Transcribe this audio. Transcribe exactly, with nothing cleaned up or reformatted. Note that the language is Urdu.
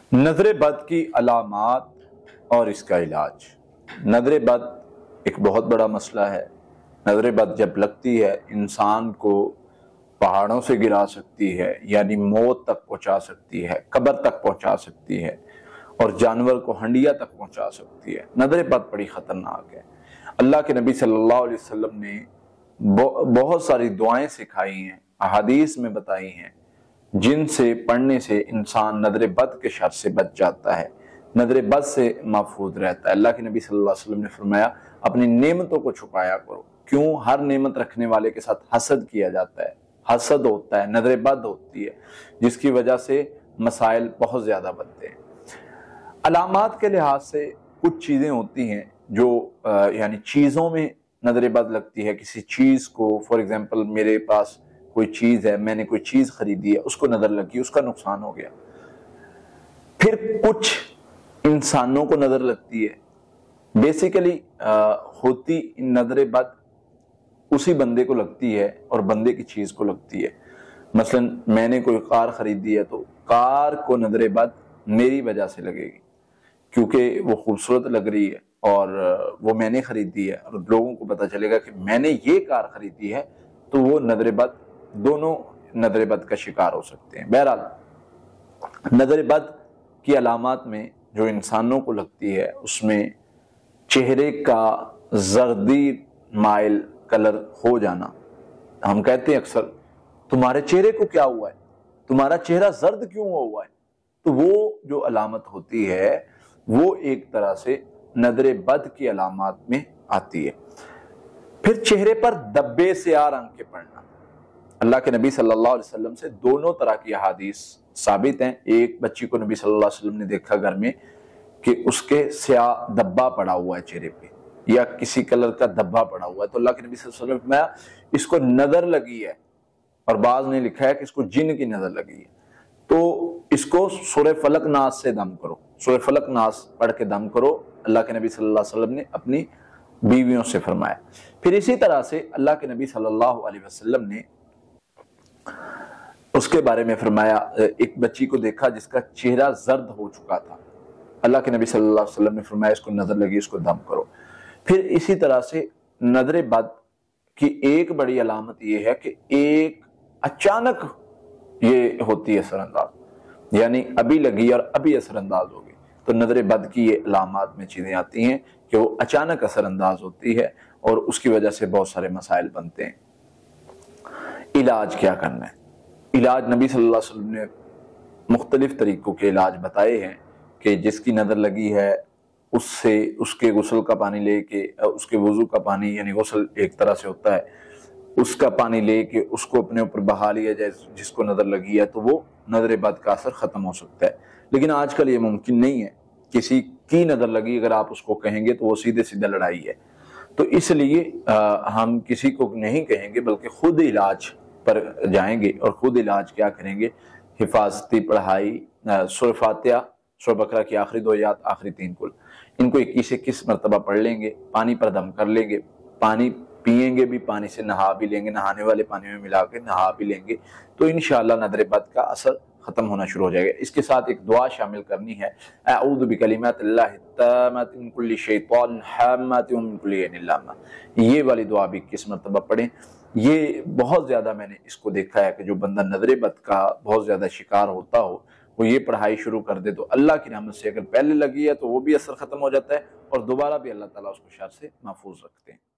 نظر بد کی علامات اور اس کا علاج۔ نظر بد ایک بہت بڑا مسئلہ ہے۔ نظر بد جب لگتی ہے انسان کو پہاڑوں سے گرا سکتی ہے، یعنی موت تک پہنچا سکتی ہے، قبر تک پہنچا سکتی ہے، اور جانور کو ہنڈیا تک پہنچا سکتی ہے۔ نظر بد بڑی خطرناک ہے۔ اللہ کے نبی صلی اللہ علیہ وسلم نے بہت ساری دعائیں سکھائی ہیں، احادیث میں بتائی ہیں، جن سے پڑھنے سے انسان نظر بد کے شر سے بچ جاتا ہے، نظر بد سے محفوظ رہتا ہے۔ اللہ کے نبی صلی اللہ علیہ وسلم نے فرمایا اپنی نعمتوں کو چھپایا کرو۔ کیوں؟ ہر نعمت رکھنے والے کے ساتھ حسد کیا جاتا ہے، حسد ہوتا ہے، نظر بد ہوتی ہے، جس کی وجہ سے مسائل بہت زیادہ بنتے ہیں۔ علامات کے لحاظ سے کچھ چیزیں ہوتی ہیں جو یعنی چیزوں میں نظر بد لگتی ہے۔ کسی چیز کو فار ایگزامپل میرے پاس کوئی چیز ہے، میں نے کوئی چیز خریدی ہے، اس کو نظر لگی، اس کا نقصان ہو گیا۔ پھر کچھ انسانوں کو نظر لگتی ہے۔ بیسیکلی ہوتی نظر بد اسی بندے کو لگتی ہے اور بندے کی چیز کو لگتی ہے۔ مثلا میں نے کوئی کار خریدی ہے تو کار کو نظر بد میری وجہ سے لگے گی، کیونکہ وہ خوبصورت لگ رہی ہے اور وہ میں نے خریدی ہے، اور لوگوں کو پتہ چلے گا کہ میں نے یہ کار خریدی ہے، تو وہ نظر بد، دونوں نظر بد کا شکار ہو سکتے ہیں۔ بہرحال نظر بد کی علامات میں جو انسانوں کو لگتی ہے، اس میں چہرے کا زردی مائل کلر ہو جانا۔ ہم کہتے ہیں اکثر تمہارے چہرے کو کیا ہوا ہے، تمہارا چہرہ زرد کیوں ہوا ہے، تو وہ جو علامت ہوتی ہے وہ ایک طرح سے نظر بد کی علامات میں آتی ہے۔ پھر چہرے پر دبے سیاہ رنگ کے پڑنا۔ اللہ کے نبی صلی اللہ علیہ وسلم سے دونوں طرح کی احادیث ثابت ہیں۔ ایک بچی کو نبی صلی اللہ علیہ وسلم نے دیکھا گھر میں کہ اس کے سیاہ دبا پڑا ہوا ہے چہرے پہ، یا کسی کلر کا دبا پڑا ہوا ہے، تو اللہ کے نبی صلی اللہ علیہ وسلم نے فرمایا اس کو نظر لگی ہے، اور بعض نے لکھا ہے کہ اس کو جن کی نظر لگی ہے، تو اس کو سورہ فلق ناس سے دم کرو، سورہ فلق ناس پڑھ کے دم کرو۔ اللہ کے نبی صلی اللہ علیہ وسلم نے اپنی بیویوں سے فرمایا۔ پھر اسی طرح سے اللہ کے نبی صلی اللہ علیہ وسلم نے اس کے بارے میں فرمایا، ایک بچی کو دیکھا جس کا چہرہ زرد ہو چکا تھا، اللہ کے نبی صلی اللہ علیہ وسلم نے فرمایا اس کو نظر لگی، اس کو دم کرو۔ پھر اسی طرح سے نظر بد کی ایک بڑی علامت یہ ہے کہ ایک اچانک یہ ہوتی ہے اثر انداز، یعنی ابھی لگی اور ابھی اثر انداز ہوگی، تو نظر بد کی یہ علامات میں چیزیں آتی ہیں کہ وہ اچانک اثر انداز ہوتی ہے اور اس کی وجہ سے بہت سارے مسائل بنتے ہیں۔ علاج کیا کرنا ہے؟ علاج نبی صلی اللہ علیہ وسلم نے مختلف طریقوں کے علاج بتائے ہیں کہ جس کی نظر لگی ہے اس سے اس کے غسل کا پانی لے کے، اس کے وضو کا پانی، یعنی غسل ایک طرح سے ہوتا ہے، اس کا پانی لے کے اس کو اپنے اوپر بہا لیا جائے جس کو نظر لگی ہے، تو وہ نظر بد کا اثر ختم ہو سکتا ہے۔ لیکن آج کل یہ ممکن نہیں ہے، کسی کی نظر لگی اگر آپ اس کو کہیں گے تو وہ سیدھے سیدھے لڑائی ہے، تو اس لیے ہم کسی کو نہیں کہیں گے بلکہ خود علاج پر جائیں گے، اور خود علاج کیا کریں گے؟ حفاظتی پڑھائی، سورہ فاتحہ، سورہ بقرہ کی آخری دو آیات، آخری تین کل، ان کو اکیس اکیس مرتبہ پڑھ لیں گے، پانی پر دم کر لیں گے، پانی پئیں گے بھی، پانی سے نہا بھی لیں گے، نہانے والے پانی میں ملا کے نہا بھی لیں گے، تو انشاءاللہ نظر بد کا اثر ختم ہونا شروع ہو جائے گا۔ اس کے ساتھ ایک دعا شامل کرنی ہے، اعوذ بکلمات اللہ التامات من کل شیطان حامات ومن کل عین لامہ، یہ والی دعا بھی اکیس مرتبہ پڑھیں۔ یہ بہت زیادہ میں نے اس کو دیکھا ہے کہ جو بندہ نظر بد کا بہت زیادہ شکار ہوتا ہو، وہ یہ پڑھائی شروع کر دے تو اللہ کی رحمت سے اگر پہلے لگی ہے تو وہ بھی اثر ختم ہو جاتا ہے، اور دوبارہ بھی اللہ تعالیٰ اس کو شر سے محفوظ رکھتے ہیں۔